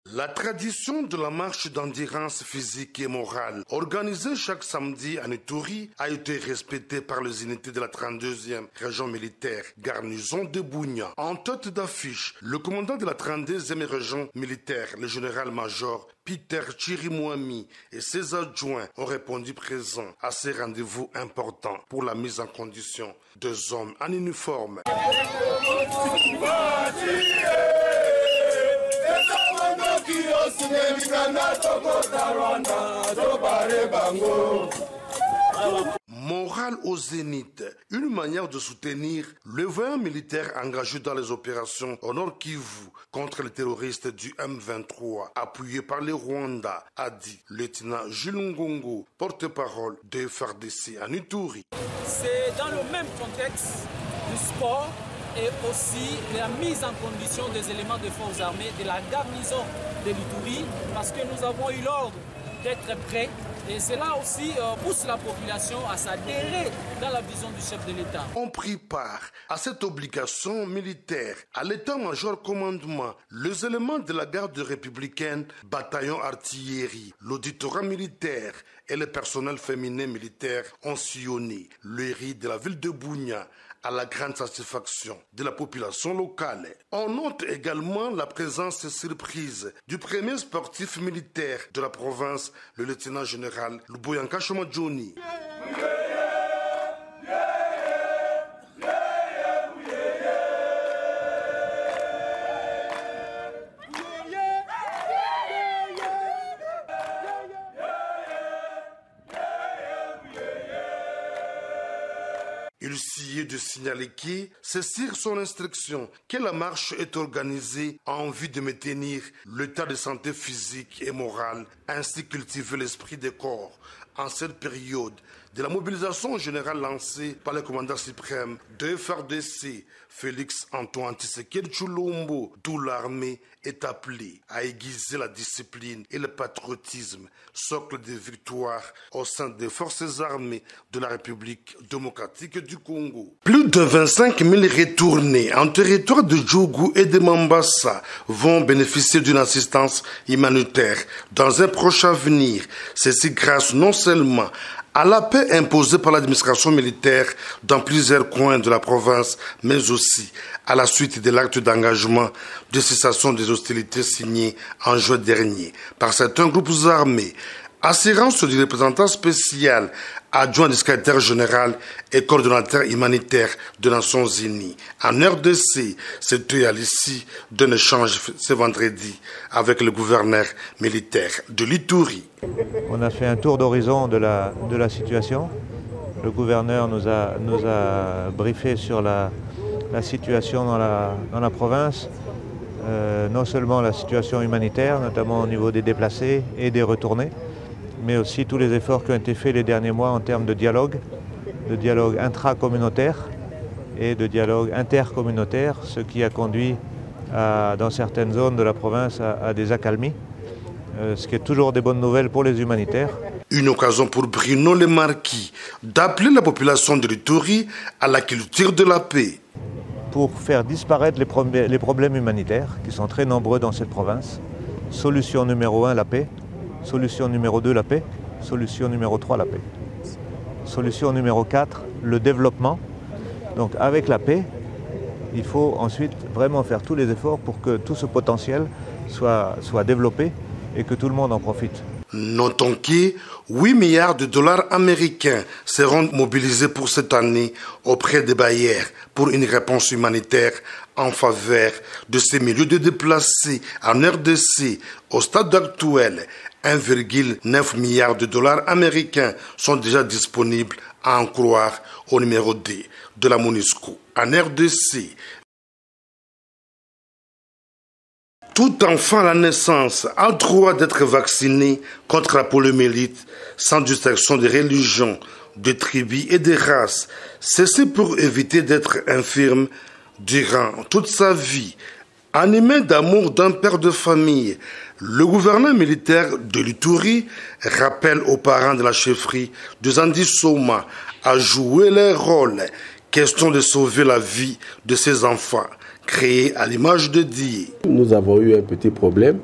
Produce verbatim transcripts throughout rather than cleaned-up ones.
La tradition de la marche d'endurance physique et morale, organisée chaque samedi à Ituri, a été respectée par les unités de la trente-deuxième région militaire, garnison de Bunia. En tête d'affiche, le commandant de la trente-deuxième région militaire, le général-major Peter Chirimwami et ses adjoints ont répondu présents à ces rendez-vous importants pour la mise en condition des hommes en uniforme. Morale au zénith, une manière de soutenir le vaillant militaire engagé dans les opérations au Nord Kivu contre les terroristes du M vingt-trois, appuyé par le Rwanda, a dit le lieutenant Jules Ngongo, porte-parole de F R D C en Ituri. C'est dans le même contexte du sport et aussi de la mise en condition des éléments des forces armées de la garnison de l'Ituri, parce que nous avons eu l'ordre d'être prêts. Et cela aussi euh, pousse la population à s'adhérer dans la vision du chef de l'État. On prit part à cette obligation militaire à l'état-major commandement, les éléments de la garde républicaine, bataillon artillerie, l'auditorat militaire et le personnel féminin militaire ont sillonné le riz de la ville de Bunia à la grande satisfaction de la population locale. On note également la présence surprise du premier sportif militaire de la province, le lieutenant général Luboyanka Shomadjoni. Il s'y est de signaler que c'est sur son instruction que la marche est organisée en vue de maintenir l'état de santé physique et morale ainsi cultiver l'esprit des corps en cette période de la mobilisation générale lancée par le commandant suprême de F R D C, Félix Antoine Tshisekedi Tshilombo, d'où l'armée est appelée à aiguiser la discipline et le patriotisme, socle de victoire au sein des forces armées de la République démocratique du Congo. Plus de vingt-cinq mille retournés en territoire de Djougou et de Mambasa vont bénéficier d'une assistance humanitaire dans un proche avenir. Ceci grâce non seulement à la paix imposée par l'administration militaire dans plusieurs coins de la province, mais aussi à la suite de l'acte d'engagement de cessation des hostilités signé en juin dernier par certains groupes armés. Assurance du représentant spécial, adjoint du secrétaire général et coordonnateur humanitaire des Nations Unies. En R D C, c'était à l'issue d'un échange ce vendredi avec le gouverneur militaire de l'Ituri. On a fait un tour d'horizon de la, de la situation. Le gouverneur nous a, nous a briefé sur la, la situation dans la, dans la province. Euh, non seulement la situation humanitaire, notamment au niveau des déplacés et des retournés, mais aussi tous les efforts qui ont été faits les derniers mois en termes de dialogue, de dialogue intracommunautaire et de dialogue intercommunautaire, ce qui a conduit à, dans certaines zones de la province à, à des accalmies, euh, ce qui est toujours des bonnes nouvelles pour les humanitaires. Une occasion pour Bruno Le Marquis d'appeler la population de l'Ituri à la culture de la paix. Pour faire disparaître les, pro les problèmes humanitaires, qui sont très nombreux dans cette province. Solution numéro un, la paix. Solution numéro deux, la paix. Solution numéro trois, la paix. Solution numéro quatre, le développement. Donc avec la paix, il faut ensuite vraiment faire tous les efforts pour que tout ce potentiel soit, soit développé et que tout le monde en profite. Notons que huit milliards de dollars américains seront mobilisés pour cette année auprès des bailleurs pour une réponse humanitaire en faveur de ces milieux de déplacés en R D C. Au stade actuel, un virgule neuf milliard de dollars américains sont déjà disponibles, à en croire au numéro D de la MONUSCO. En R D C, tout enfant à la naissance a le droit d'être vacciné contre la poliomyélite sans distinction de religion, de tribus et de races. Ceci pour éviter d'être infirme durant toute sa vie. Animé d'amour d'un père de famille, le gouverneur militaire de l'Ituri rappelle aux parents de la chefferie de Zandi Soma à jouer leur rôle, question de sauver la vie de ses enfants. Créé à l'image de Dieu. Nous avons eu un petit problème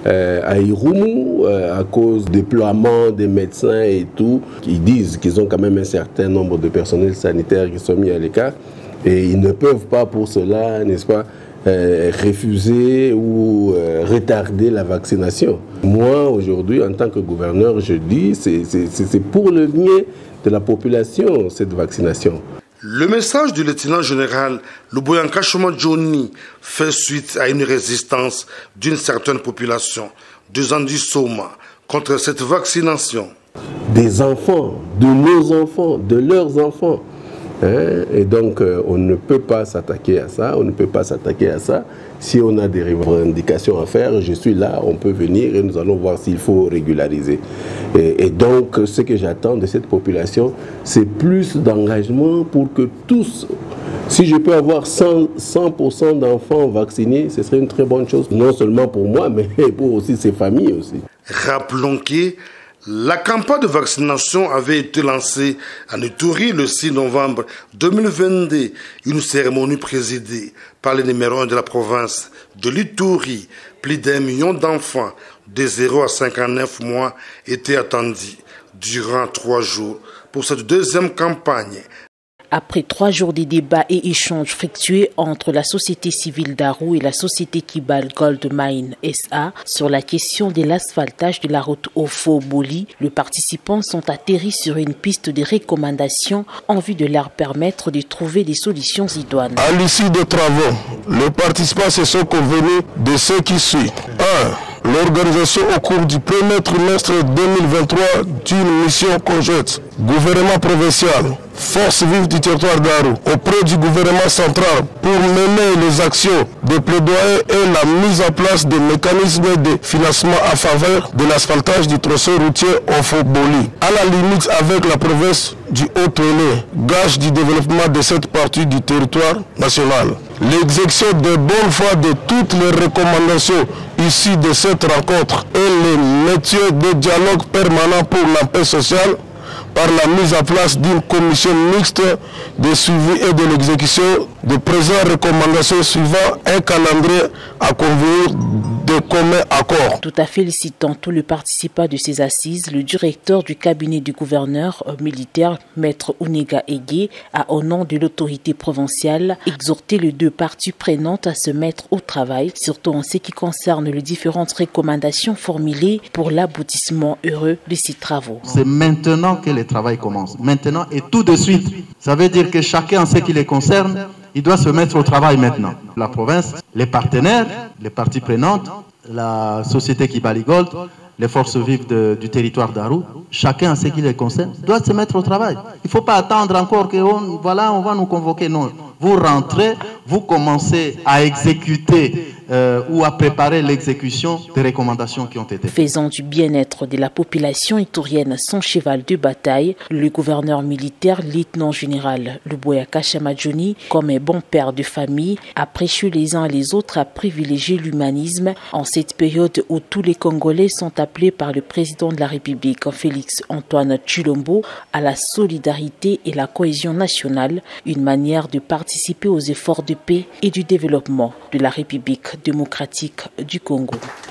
euh, à Irumu, euh, à cause du déploiement des médecins et tout. Ils disent qu'ils ont quand même un certain nombre de personnels sanitaires qui sont mis à l'écart. Et ils ne peuvent pas pour cela, n'est-ce pas, euh, refuser ou euh, retarder la vaccination. Moi, aujourd'hui, en tant que gouverneur, je dis que c'est pour le bien de la population, cette vaccination. Le message du lieutenant général Luboya Johnny fait suite à une résistance d'une certaine population de Zandi Soma contre cette vaccination. Des enfants, de nos enfants, de leurs enfants. Hein? Et donc, euh, on ne peut pas s'attaquer à ça, on ne peut pas s'attaquer à ça. Si on a des revendications à faire, je suis là, on peut venir et nous allons voir s'il faut régulariser. Et, et donc, ce que j'attends de cette population, c'est plus d'engagement pour que tous, si je peux avoir cent pour cent d'enfants vaccinés, ce serait une très bonne chose, non seulement pour moi, mais pour aussi ces familles aussi. Rappelons que la campagne de vaccination avait été lancée à Ituri le six novembre deux mille vingt-deux, une cérémonie présidée par le numéro un de la province de l'Ituri. Plus d'un million d'enfants de zéro à cinquante-neuf mois étaient attendus durant trois jours pour cette deuxième campagne. Après trois jours de débats et échanges fructueux entre la société civile d'Aru et la société Kibali Gold Mine S A sur la question de l'asphaltage de la route Ofo-Boli, les participants sont atterris sur une piste de recommandation en vue de leur permettre de trouver des solutions idoines. À l'issue des travaux, les participants se sont convenus de ce qui suit. un. L'organisation au cours du premier trimestre deux mille vingt-trois d'une mission conjointe, gouvernement provincial, force vive du territoire d'Aru, auprès du gouvernement central pour mener les actions de plaidoyer et la mise en place des mécanismes de financement à faveur de l'asphaltage du tronçon routier Ofo-Boli, à la limite avec la province du Haut-Touélé, gage du développement de cette partie du territoire national. L'exécution de bonne foi de toutes les recommandations issues de cette rencontre et les métiers de dialogue permanent pour la paix sociale par la mise en place d'une commission mixte de suivi et de l'exécution de présentes recommandations suivant un calendrier à convenir de commun accord. Tout à félicitant tous les participants de ces assises, le directeur du cabinet du gouverneur militaire, Maître Unega Ege, a au nom de l'autorité provinciale exhorté les deux parties prenantes à se mettre au travail, surtout en ce qui concerne les différentes recommandations formulées pour l'aboutissement heureux de ces travaux. C'est maintenant que le travail commence, maintenant et tout de suite. Ça veut dire que chacun en ce qui les concerne, il doit se mettre au travail maintenant. La province, les partenaires, les parties prenantes, la société Kibali Gold, les forces vives de, du territoire d'Aru, chacun en ce qui les concerne, doit se mettre au travail. Il ne faut pas attendre encore que on, voilà, on va nous convoquer. Non, vous rentrez, vous commencez à exécuter euh, ou à préparer l'exécution des recommandations qui ont été faites. Faisant du bien-être de la population iturienne son cheval de bataille, le gouverneur militaire, lieutenant général Luboya Johnny, comme un bon père de famille, a prêché les uns et les autres à privilégier l'humanisme en cette période où tous les Congolais sont appelés par le président de la République, Félix Antoine Tshilombo, à la solidarité et la cohésion nationale, une manière de participer aux efforts de paix et du développement de la République démocratique du Congo.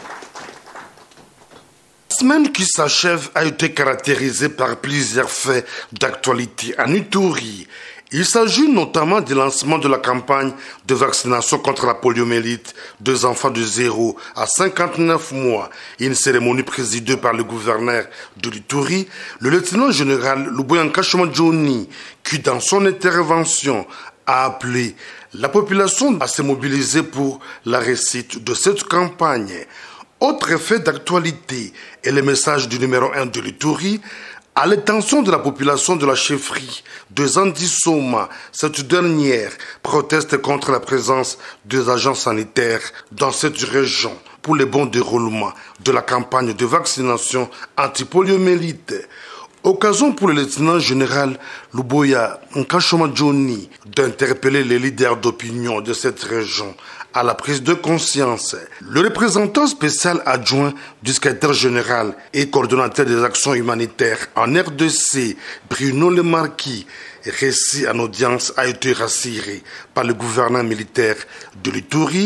La semaine qui s'achève a été caractérisée par plusieurs faits d'actualité en Ituri. Il s'agit notamment du lancement de la campagne de vaccination contre la poliomyélite des enfants de zéro à cinquante-neuf mois. Une cérémonie présidée par le gouverneur de l'Ituri, le lieutenant général Luboya Johnny, qui dans son intervention a appelé la population à se mobiliser pour la réussite de cette campagne. Autre effet d'actualité est le message du numéro un de l'Ituri à l'intention de la population de la chefferie de Zandi Soma. Cette dernière proteste contre la présence des agents sanitaires dans cette région pour le bon déroulement de la campagne de vaccination anti-poliomyélite. Occasion pour le lieutenant général Luboya Johnny d'interpeller les leaders d'opinion de cette région à la prise de conscience. Le représentant spécial adjoint du secrétaire général et coordonnateur des actions humanitaires en R D C, Bruno Lemarquis, récit en audience, a été rassuré par le gouverneur militaire de l'Ituri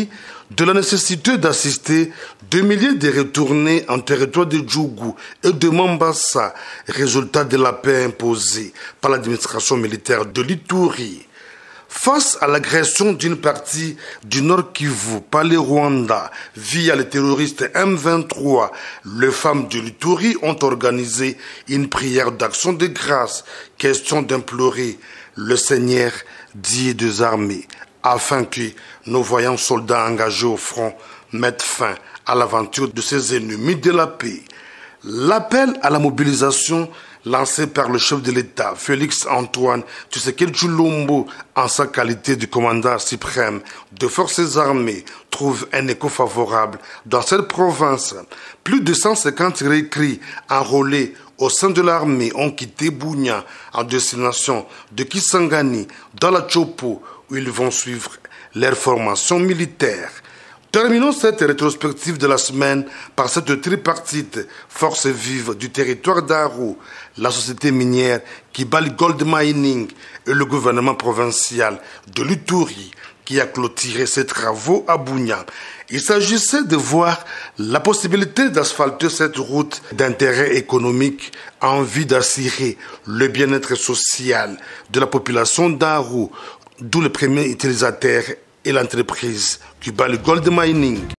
de la nécessité d'assister deux milliers de retournés en territoire de Djougou et de Mombasa, résultat de la paix imposée par l'administration militaire de l'Ituri. Face à l'agression d'une partie du Nord Kivu par les Rwandais via les terroristes M vingt-trois, les femmes de l'Ituri ont organisé une prière d'action de grâce, question d'implorer le Seigneur Dieu des armées, afin que nos voyants soldats engagés au front mettent fin à l'aventure de ces ennemis de la paix. L'appel à la mobilisation lancé par le chef de l'État, Félix Antoine Tshisekedi Tshilombo, en sa qualité de commandant suprême des forces armées, trouve un écho favorable dans cette province. Plus de cent cinquante recrues enrôlés au sein de l'armée ont quitté Bunia en destination de Kisangani, dans la Chopo, où ils vont suivre leur formation militaire. Terminons cette rétrospective de la semaine par cette tripartite force vive du territoire d'Aru, la société minière Kibali Gold Mining et le gouvernement provincial de l'Ituri qui a clôturé ses travaux à Bunia. Il s'agissait de voir la possibilité d'asphalter cette route d'intérêt économique en vue d'assurer le bien-être social de la population d'Aru, d'où le premier utilisateur et l'entreprise Kibali Gold Mining.